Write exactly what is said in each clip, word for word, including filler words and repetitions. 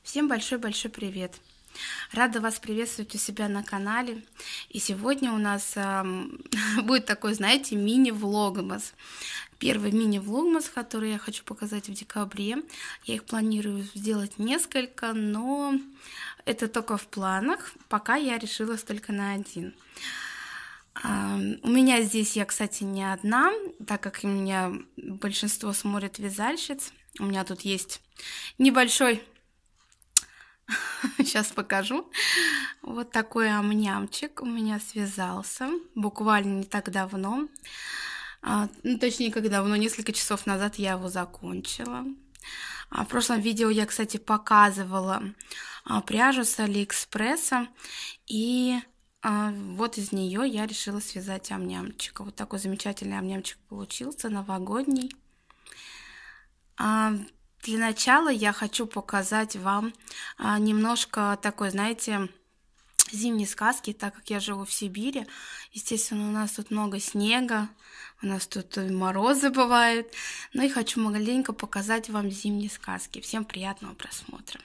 Всем большой-большой привет! Рада вас приветствовать у себя на канале. И сегодня у нас э, будет такой, знаете, мини-влогмас. Первый мини-влогмас, который я хочу показать в декабре. Я их планирую сделать несколько, но это только в планах. Пока я решилась только на один. Uh, у меня здесь, я, кстати, не одна, так как у меня большинство смотрят вязальщиц. У меня тут есть небольшой, сейчас покажу, вот такой амнямчик у меня связался, буквально не так давно, uh, ну, точнее, как давно, несколько часов назад я его закончила. Uh, в прошлом видео я, кстати, показывала uh, пряжу с Алиэкспресса, и вот из нее я решила связать амнямчик. Вот такой замечательный амнямчик получился, новогодний. Для начала я хочу показать вам немножко такой, знаете, зимней сказки, так как я живу в Сибири. Естественно, у нас тут много снега, у нас тут морозы бывают. Ну и хочу маленько показать вам зимние сказки. Всем приятного просмотра.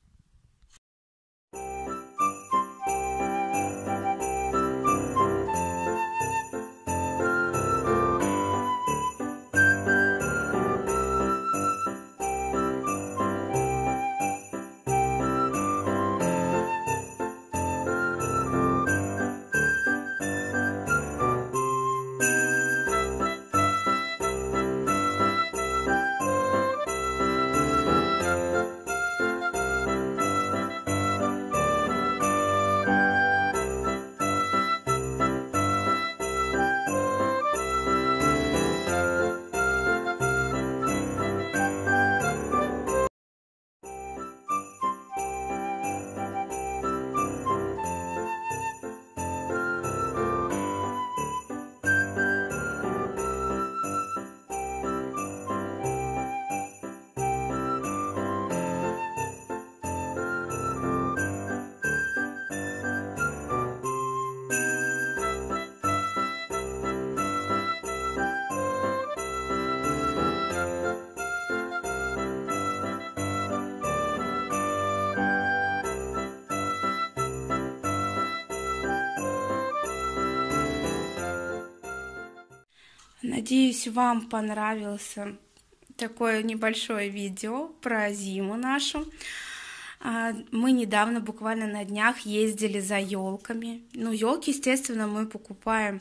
Надеюсь, вам понравился такое небольшое видео про зиму нашу. Мы недавно, буквально на днях, ездили за елками. Ну, елки, естественно, мы покупаем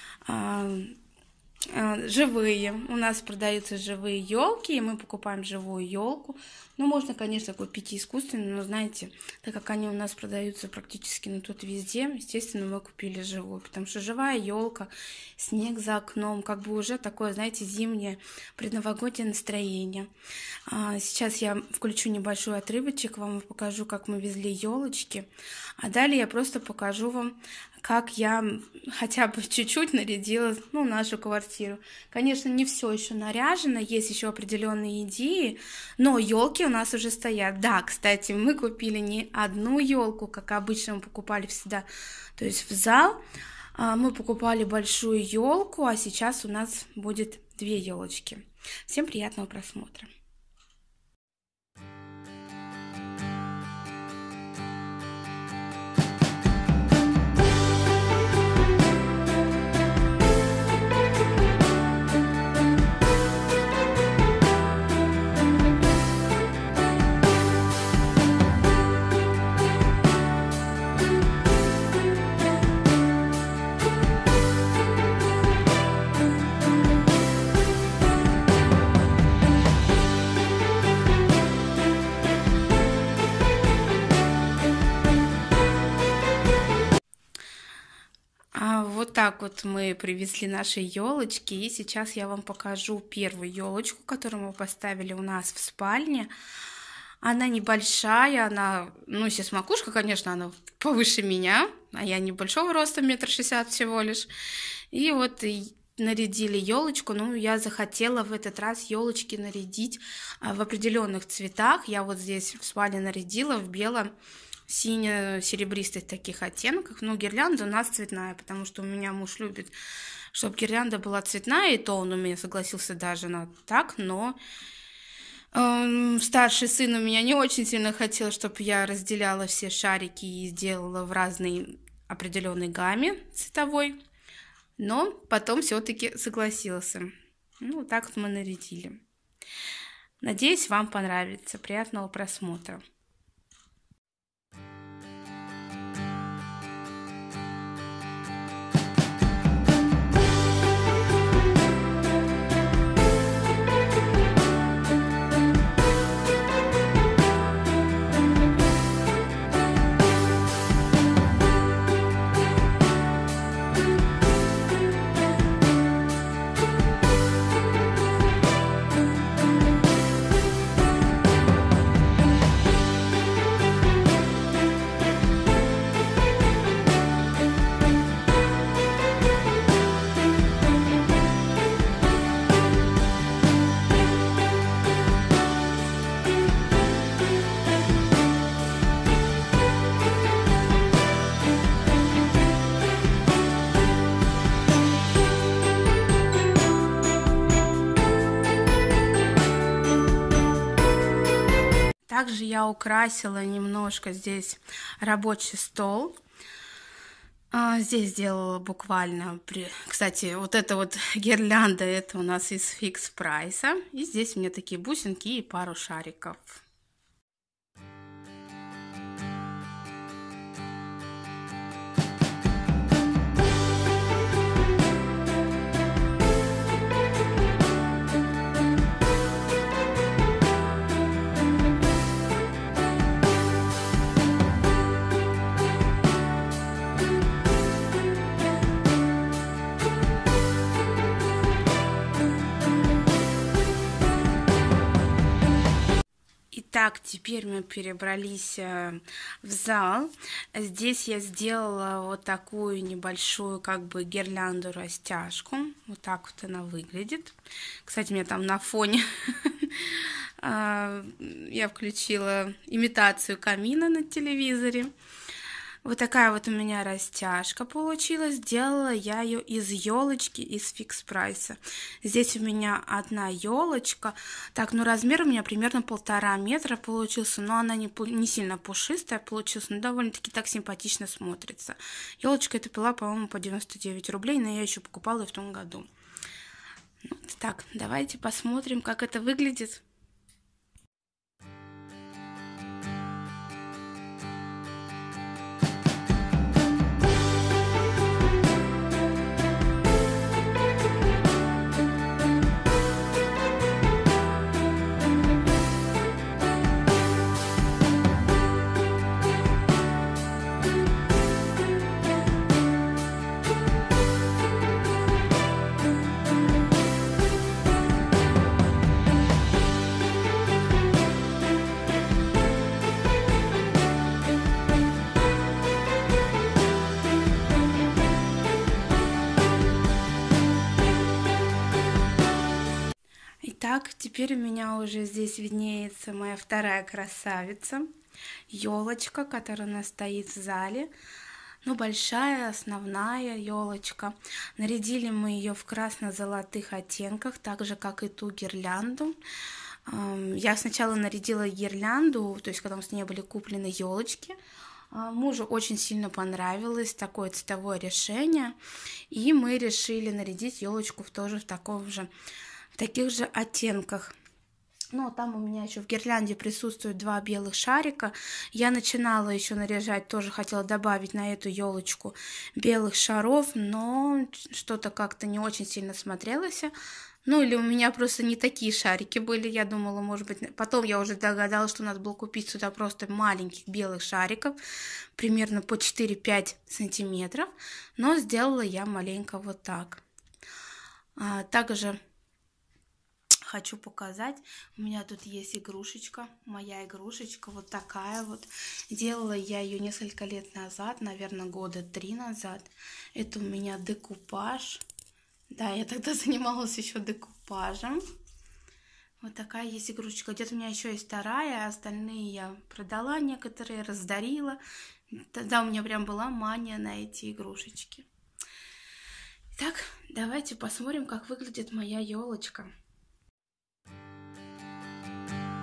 живые. У нас продаются живые елки, и мы покупаем живую елку. Ну, можно, конечно, купить и искусственную, но, знаете, так как они у нас продаются практически ну, тут везде, естественно, мы купили живую, потому что живая елка, снег за окном, как бы уже такое, знаете, зимнее предновогоднее настроение. Сейчас я включу небольшой отрывочек, вам покажу, как мы везли елочки, а далее я просто покажу вам, как я хотя бы чуть-чуть нарядила ну, нашу квартиру. Конечно, не все еще наряжено, есть еще определенные идеи, но елки у нас уже стоят. Да, кстати, мы купили не одну елку, как обычно мы покупали всегда, то есть в зал. Мы покупали большую елку, а сейчас у нас будет две елочки. Всем приятного просмотра. Вот так вот мы привезли наши елочки, и сейчас я вам покажу первую елочку, которую мы поставили у нас в спальне. Она небольшая, она, ну, сейчас макушка, конечно, она повыше меня, а я небольшого роста, метр шестьдесят всего лишь. И вот нарядили елочку, ну, я захотела в этот раз елочки нарядить в определенных цветах. Я вот здесь в спальне нарядила в белом, сине-серебристых таких оттенках. Ну, гирлянда у нас цветная, потому что у меня муж любит, чтобы гирлянда была цветная, и то он у меня согласился даже на так, но Старший сын у меня не очень сильно хотел, чтобы я разделяла все шарики и сделала в разной определенной гамме цветовой, но потом все-таки согласился. Ну, вот так вот мы нарядили. Надеюсь, вам понравится. Приятного просмотра. Также я украсила немножко здесь рабочий стол. Здесь сделала буквально, при... кстати, вот эта вот гирлянда, это у нас из фикс прайса. И здесь у меня такие бусинки и пару шариков. Итак, теперь мы перебрались в зал. Здесь я сделала вот такую небольшую как бы гирлянду-растяжку. Вот так вот она выглядит. Кстати, у меня там на фоне я включила имитацию камина на телевизоре. Вот такая вот у меня растяжка получилась. Сделала я ее из елочки из фикс прайса. Здесь у меня одна елочка. Так, ну размер у меня примерно полтора метра получился, но она не, не сильно пушистая получилась, но довольно-таки так симпатично смотрится. Елочка эта была, по-моему, по девяносто девять рублей, но я еще покупала и в том году. Вот так, давайте посмотрим, как это выглядит. Итак, теперь у меня уже здесь виднеется моя вторая красавица, елочка, которая у нас стоит в зале. Ну, большая, основная елочка. Нарядили мы ее в красно-золотых оттенках, так же, как и ту гирлянду. Я сначала нарядила гирлянду, то есть, когда у нас не были куплены елочки. Мужу очень сильно понравилось такое цветовое решение, и мы решили нарядить елочку тоже в таком же в таких же оттенках. Ну, там у меня еще в гирлянде присутствуют два белых шарика. Я начинала еще наряжать, тоже хотела добавить на эту елочку белых шаров, но что-то как-то не очень сильно смотрелось. Ну, или у меня просто не такие шарики были. Я думала, может быть... Потом я уже догадалась, что надо было купить сюда просто маленьких белых шариков, примерно по четыре-пять сантиметров. Но сделала я маленько вот так. А, также... хочу показать, у меня тут есть игрушечка, моя игрушечка, вот такая вот. Делала я ее несколько лет назад, наверное, года три назад. Это у меня декупаж. Да, я тогда занималась еще декупажем. Вот такая есть игрушечка. Где-то у меня еще есть вторая, а остальные я продала, некоторые раздарила. Тогда у меня прям была мания на эти игрушечки. Итак, давайте посмотрим, как выглядит моя елочка.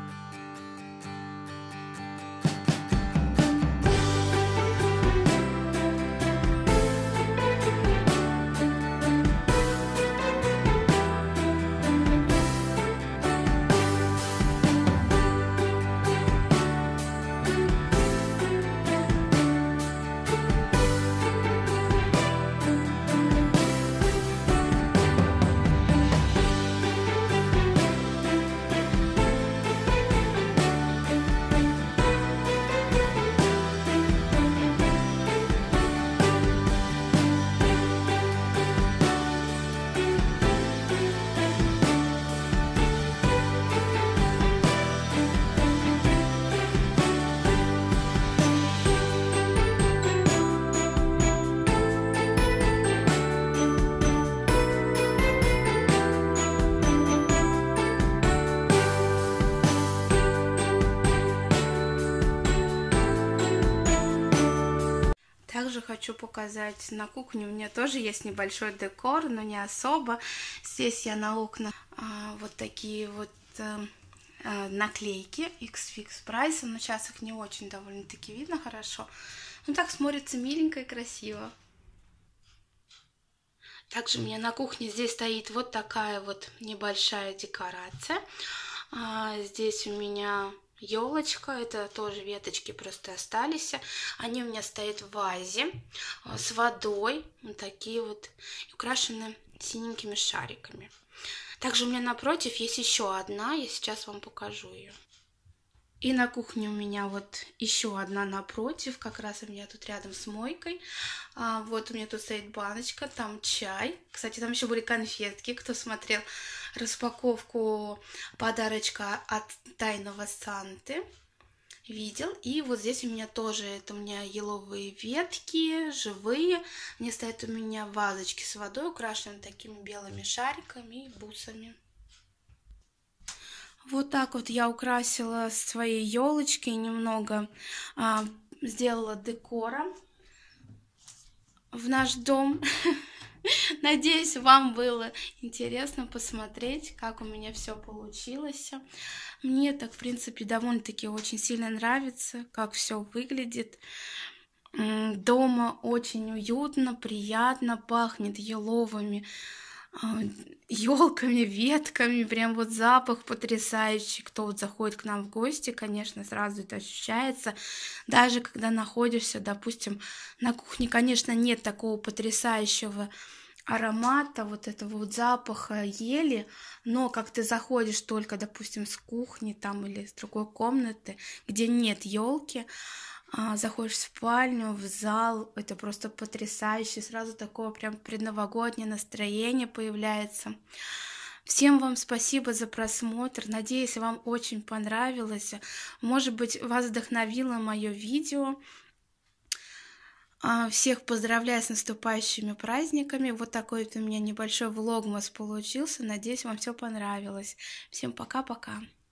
Также хочу показать на кухне. У меня тоже есть небольшой декор, но не особо. Здесь я на окна а, вот такие вот а, а, наклейки икс фикс прайса. Но сейчас их не очень довольно-таки видно хорошо. Ну так смотрится миленько и красиво. Также у меня на кухне здесь стоит вот такая вот небольшая декорация. А, здесь у меня елочка, это тоже веточки просто остались. Они у меня стоят в вазе с водой, вот такие вот, украшены синенькими шариками. Также у меня напротив есть еще одна, я сейчас вам покажу ее. И на кухне у меня вот еще одна напротив, как раз у меня тут рядом с мойкой. А, вот у меня тут стоит баночка, там чай. Кстати, там еще были конфетки, кто смотрел распаковку подарочка от Тайного Санты, видел. И вот здесь у меня тоже, это у меня еловые ветки, живые. Они стоят у меня в вазочке с водой, украшены такими белыми шариками и бусами. Вот так вот я украсила свои елочки, немного а, сделала декора в наш дом. Надеюсь, вам было интересно посмотреть, как у меня все получилось. Мне так, в принципе, довольно-таки очень сильно нравится, как все выглядит. Дома очень уютно, приятно, пахнет еловыми елками, ветками, прям вот запах потрясающий. Кто вот заходит к нам в гости, конечно, сразу это ощущается. Даже когда находишься, допустим, на кухне, конечно, нет такого потрясающего аромата, вот этого вот запаха ели, но как ты заходишь только, допустим, с кухни там или с другой комнаты, где нет елки, заходишь в спальню, в зал, это просто потрясающе, сразу такое прям предновогоднее настроение появляется. Всем вам спасибо за просмотр, надеюсь, вам очень понравилось, может быть, вас вдохновило мое видео. Всех поздравляю с наступающими праздниками, вот такой вот у меня небольшой влогмас получился, надеюсь, вам все понравилось. Всем пока-пока.